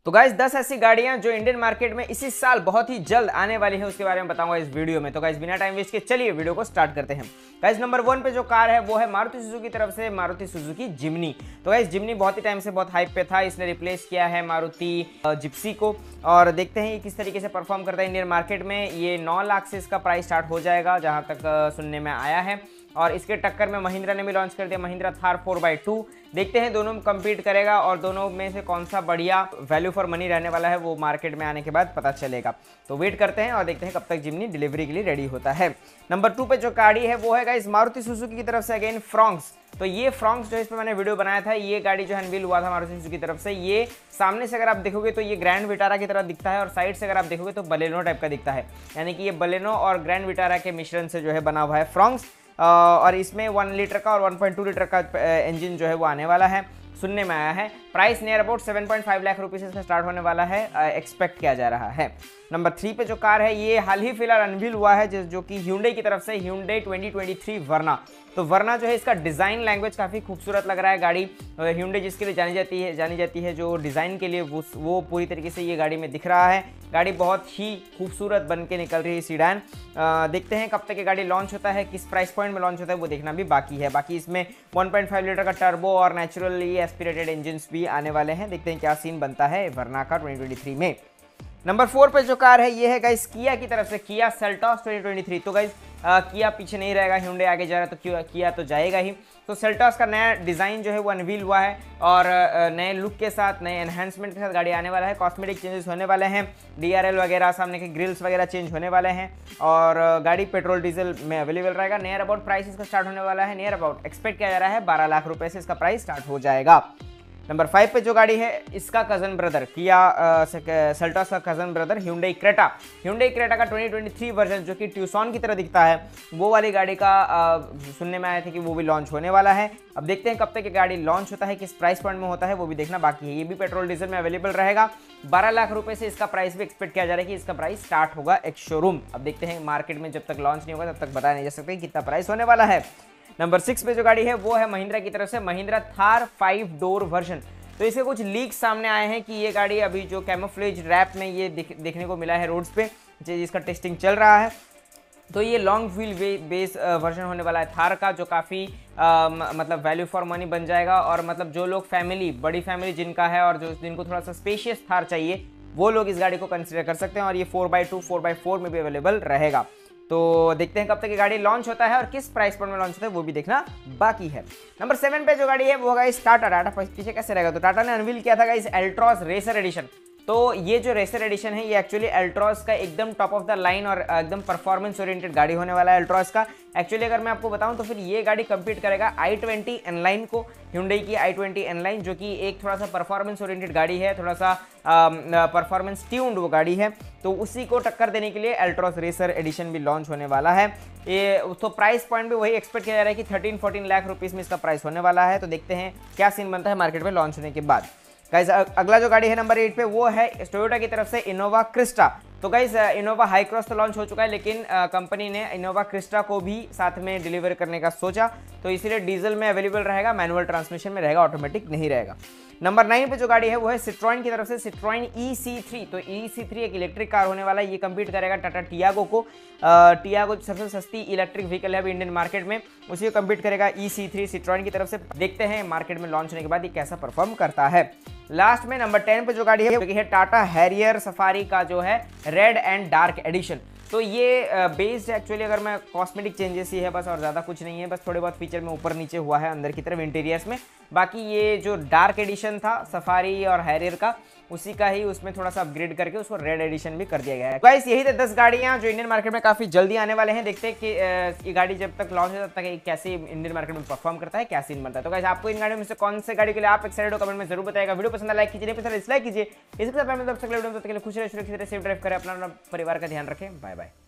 तो गाइस 10 ऐसी गाड़ियां जो इंडियन मार्केट में इसी साल बहुत ही जल्द आने वाली है उसके बारे में बताऊंगा इस वीडियो में। तो गाइस बिना टाइम वेस्ट के चलिए वीडियो को स्टार्ट करते हैं। गाइस नंबर 1 पे जो कार है वो है मारुति सुजुकी की तरफ से मारुति सुजुकी जिम्नी। तो गाइस जिम्नी बहुत ही टाइम से बहुत हाइप पे था, इसने रिप्लेस किया है मारुति जिप्सी को और देखते हैं ये किस तरीके से परफॉर्म करता है इंडियन मार्केट में। ये 9 लाख से इसका प्राइस स्टार्ट हो जाएगा जहां तक सुनने में आया है और इसके टक्कर में महिंद्रा ने भी लॉन्च कर दिया महिंद्रा थार 4x2। देखते हैं दोनों में कम्पीट करेगा और दोनों में से कौन सा बढ़िया वैल्यू फॉर मनी रहने वाला है वो मार्केट में आने के बाद पता चलेगा। तो वेट करते हैं और देखते हैं कब तक जिम्नी डिलीवरी के लिए रेडी होता है। नंबर 2 पे जो गाड़ी है वो है गाइस मारुति सुजुकी की तरफ से अगेन फ्रॉन्क्स। तो ये फ्रॉन्क्स जो इस पर मैंने वीडियो बनाया था, ये गाड़ी जो अनवील हुआ था मारुति सुजुकी की तरफ से। ये सामने से अगर आप देखोगे तो ये ग्रैंड विटारा की तरह दिखता है और साइड से अगर आप देखोगे तो बलेनो टाइप का दिखता है, यानी कि ये बलेनो और ग्रैंड विटारा के मिश्रण से जो है बना हुआ है फ्रॉन्क्स। और इसमें 1 लीटर का और 1.2 लीटर का इंजन जो है वो आने वाला है, सुनने में आया है। प्राइस नियर अबाउट 7.5 लाख रुपये से इसका स्टार्ट होने वाला है, एक्सपेक्ट किया जा रहा है। नंबर 3 पे जो कार है ये हाल ही फिलहाल अनवील हुआ है जो कि Hyundai की तरफ से Hyundai 2023 वर्ना। तो वर्ना जो है इसका डिज़ाइन लैंग्वेज काफ़ी खूबसूरत लग रहा है। गाड़ी Hyundai जिसके लिए जानी जाती है जो डिज़ाइन के लिए वो पूरी तरीके से ये गाड़ी में दिख रहा है। गाड़ी बहुत ही खूबसूरत बन के निकल रही है सीडान। देखते हैं कब तक ये गाड़ी लॉन्च होता है, किस प्राइस पॉइंट में लॉन्च होता है वो देखना भी बाकी है। बाकी इसमें 1.5 लीटर का टर्बो और नेचुरली एस्पिरेटेड इंजन भी आने वाले हैं। देखते हैं क्या सीन बनता है वर्ना का 2023 में। नंबर 4 पे जो कार है ये है गाइस किया की तरफ से किया सेल्टॉस 2023। तो गाइस किया पीछे नहीं रहेगा, Hyundai आगे जा रहा है तो किया तो जाएगा ही। तो सेल्टॉस का नया डिज़ाइन जो है वो अनवील हुआ है और नए लुक के साथ नए एनहांसमेंट के साथ गाड़ी आने वाला है। कॉस्मेटिक चेंजेस होने वाले हैं, DRL वगैरह सामने के ग्रिल्स वगैरह चेंज होने वाले हैं और गाड़ी पेट्रोल डीजल में अवेलेबल रहेगा। नियर अबाउट प्राइस इसका स्टार्ट होने वाला है, नियर अबाउट एक्सपेक्ट किया जा रहा है 12 लाख रुपये से इसका प्राइस स्टार्ट हो जाएगा। नंबर 5 पे जो गाड़ी है इसका कजन ब्रदर किया सेल्टॉस का कजन ब्रदर Hyundai क्रेटा का 2023 वर्जन जो कि ट्यूसॉन की तरह दिखता है, वो वाली गाड़ी का सुनने में आया था कि वो भी लॉन्च होने वाला है। अब देखते हैं कब तक ये गाड़ी लॉन्च होता है, किस प्राइस पॉइंट में होता है वो भी देखना बाकी है। ये भी पेट्रोल डीजल में अवेलेबल रहेगा। 12 लाख रुपये से इसका प्राइस भी एक्सपेक्ट किया जा रहा है कि इसका प्राइस स्टार्ट होगा एक शोरूम। अब देखते हैं मार्केट में जब तक लॉन्च नहीं होगा तब तक बताया नहीं जा सकता कितना प्राइस होने वाला है। नंबर 6 पे जो गाड़ी है वो है महिंद्रा की तरफ से महिंद्रा थार 5 डोर वर्जन। तो इसके कुछ लीक सामने आए हैं कि ये गाड़ी अभी जो कैमोफ्लेज रैप में ये देखने को मिला है रोड्स पे, जिसका टेस्टिंग चल रहा है। तो ये लॉन्ग व्हील बेस वर्जन होने वाला है थार का, जो काफ़ी मतलब वैल्यू फॉर मनी बन जाएगा और मतलब जो लोग बड़ी फैमिली जिनका है और जो जिनको थोड़ा सा स्पेशियस थार चाहिए वो लोग इस गाड़ी को कंसिडर कर सकते हैं और ये 4x2 4x4 में भी अवेलेबल रहेगा। तो देखते हैं कब तक ये गाड़ी लॉन्च होता है और किस प्राइस पॉइंट में लॉन्च होता है वो भी देखना बाकी है। नंबर 7 पे जो गाड़ी है वो होगा इस टाटा पीछे कैसे रहेगा, तो टाटा ने अनवील किया था इस एल्ट्रॉस रेसर एडिशन। तो ये जो रेसर एडिशन है ये एक्चुअली एल्ट्रॉस का एकदम टॉप ऑफ द लाइन और एकदम परफॉर्मेंस ओरिएंटेड गाड़ी होने वाला है एल्ट्रॉस का। एक्चुअली अगर मैं आपको बताऊं तो फिर ये गाड़ी कंपीट करेगा i20 N-line को, Hyundai की i20 N-line जो कि एक थोड़ा सा परफॉर्मेंस ओरिएंटेड गाड़ी है, थोड़ा सा परफॉर्मेंस ट्यून्ड वो गाड़ी है। तो उसी को टक्कर देने के लिए एल्ट्रॉस रेसर एडिशन भी लॉन्च होने वाला है। ये तो प्राइस पॉइंट भी वही एक्सपेक्ट किया जा रहा है कि 13-14 लाख रुपीज़ में इसका प्राइस होने वाला है। तो देखते हैं क्या सीन बनता है मार्केट में लॉन्च होने के बाद। गाइस अगला जो गाड़ी है नंबर 8 पे वो है टोयोटा की तरफ से इनोवा क्रिस्टा। तो गाइस इनोवा हाई क्रॉस तो लॉन्च हो चुका है लेकिन कंपनी ने इनोवा क्रिस्टा को भी साथ में डिलीवर करने का सोचा, तो इसीलिए डीजल में अवेलेबल रहेगा, मैनुअल ट्रांसमिशन में रहेगा, ऑटोमेटिक नहीं रहेगा। नंबर 9 पे जो गाड़ी है वो है सिट्रोइन की तरफ से सिट्रोइन EC3। तो EC3 एक इलेक्ट्रिक कार होने वाला है, ये कंपीट करेगा टाटा टियागो को। टियागो सबसे सस्ती इलेक्ट्रिक व्हीकल है अभी इंडियन मार्केट में, उसी को कंपीट करेगा EC3 सिट्रोइन की तरफ से। देखते हैं मार्केट में लॉन्च होने के बाद ये कैसा परफॉर्म करता है। लास्ट में नंबर 10 पे जो गाड़ी है वो है टाटा हैरियर सफारी का जो है रेड एंड डार्क एडिशन। तो ये बेस्ड एक्चुअली अगर मैं कॉस्मेटिक चेंजेस ही है बस, और ज़्यादा कुछ नहीं है, बस थोड़े बहुत फीचर में ऊपर नीचे हुआ है अंदर की तरफ इंटीरियर्स में। बाकी ये जो डार्क एडिशन था सफारी और हैरियर का उसी का ही उसमें थोड़ा सा अपग्रेड करके उसको रेड एडिशन भी कर दिया गया है। गाइस यही थे 10 गाड़ियां जो इंडियन मार्केट में काफ़ी जल्दी आने वाले हैं। देखते हैं कि ये गाड़ी जब तक लॉन्च होता है कैसे इंडियन मार्केट में परफॉर्म करता है, क्या सीन बनता है। तो गाइस आपको इन गाड़ियों में से कौन से गाड़ी के लिए आप एक्साइटेड हो कमेंट में जरूर बताएगा। वीडियो पसंद लाइक कीजिए, नहीं पसंद डिसलाइक कीजिए। इसके साथ खुश रहे, सुरक्षित रहे, सेफ ड्राइव करें, अपना परिवार का ध्यान रखें। Bye bye.